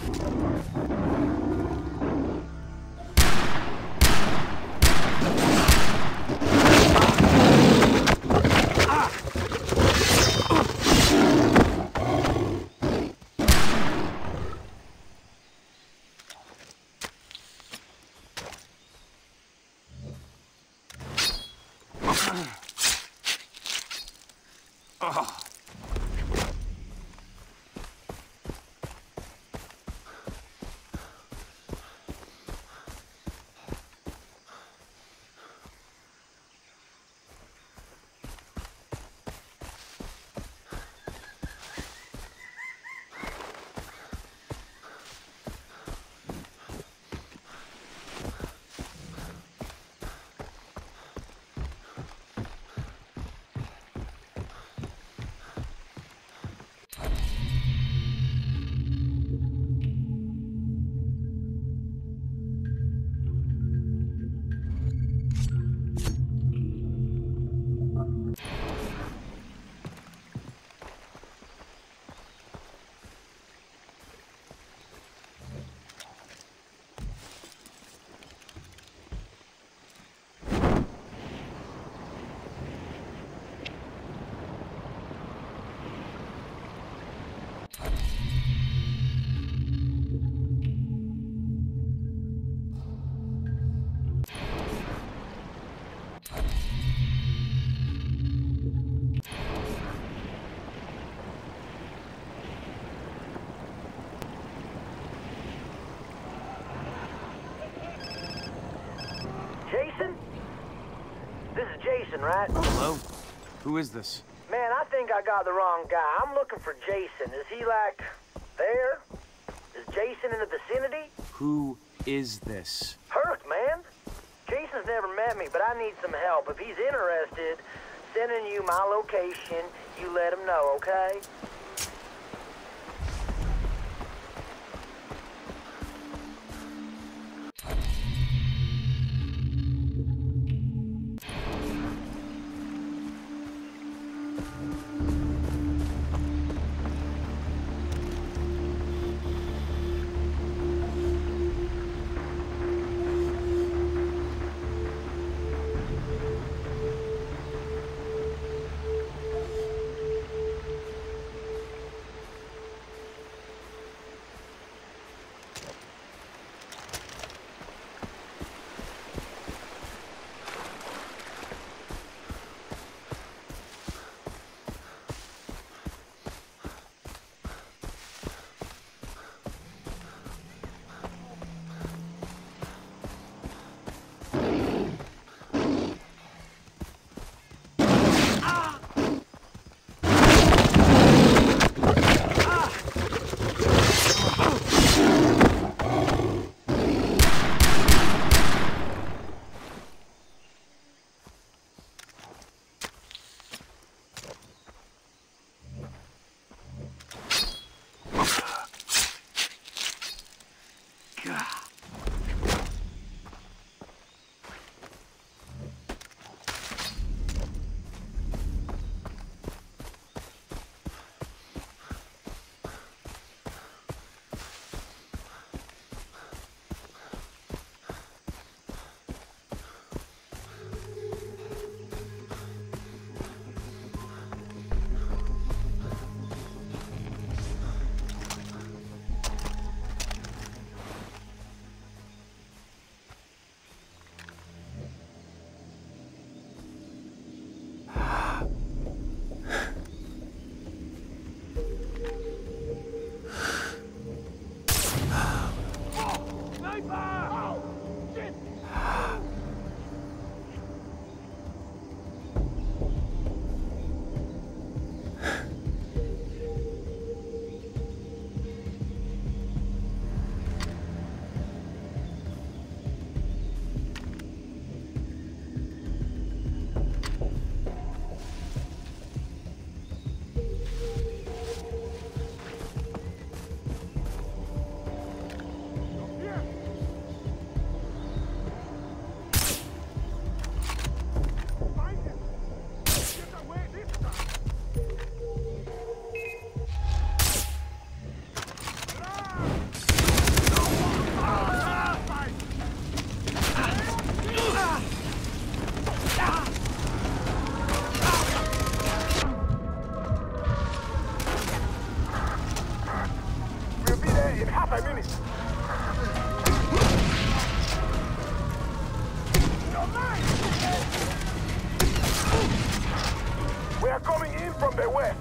Jason? This is Jason, right? Hello? Who is this? Man, I think I got the wrong guy. I'm looking for Jason. Is he, like, there? Is Jason in the vicinity? Who is this? Hurk, man. Jason's never met me, but I need some help. If he's interested, sending you my location, you let him know, okay? there in half a minute. We are coming in from the west.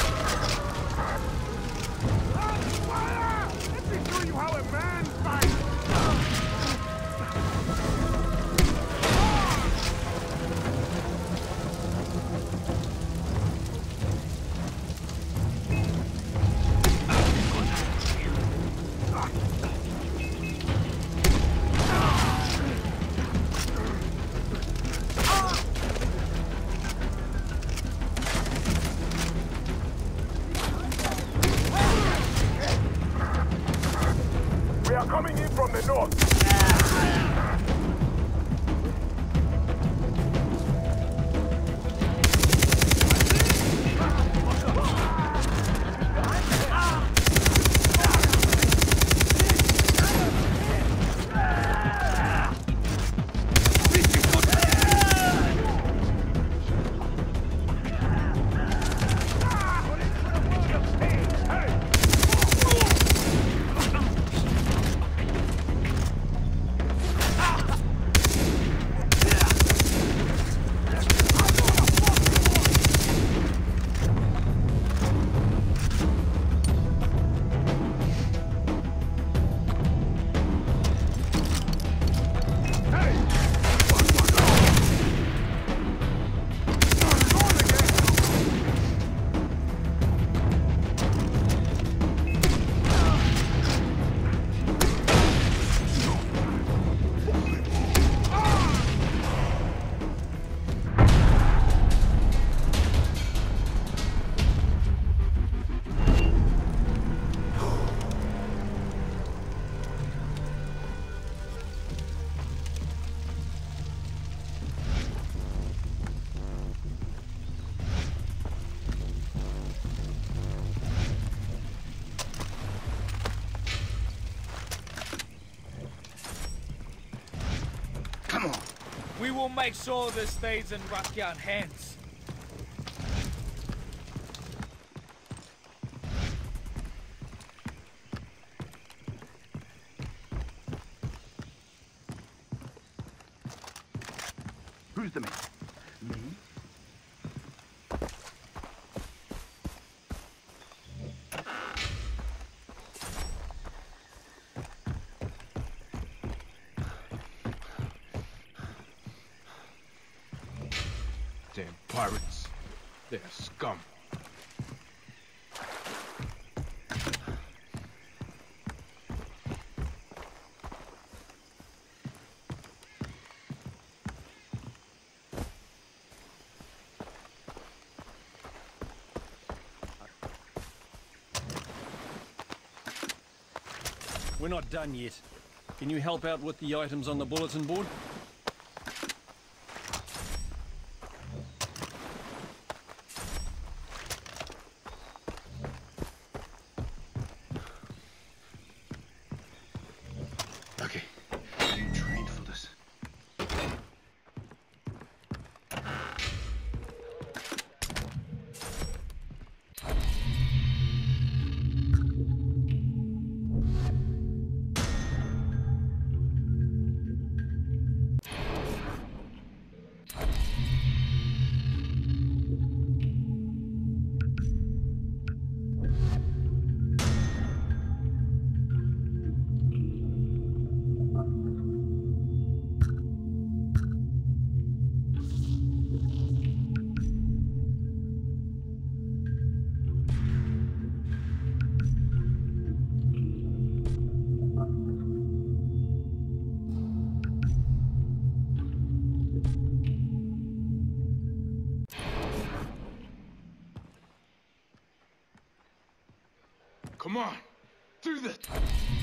Fire! Let me show you how a man fights. Coming in from the north. We will make sure this stays in Ratkian hands. Who's the man? Me? Damn pirates. They're scum. We're not done yet. Can you help out with the items on the bulletin board? Okay. You trained for this. Come on, do this!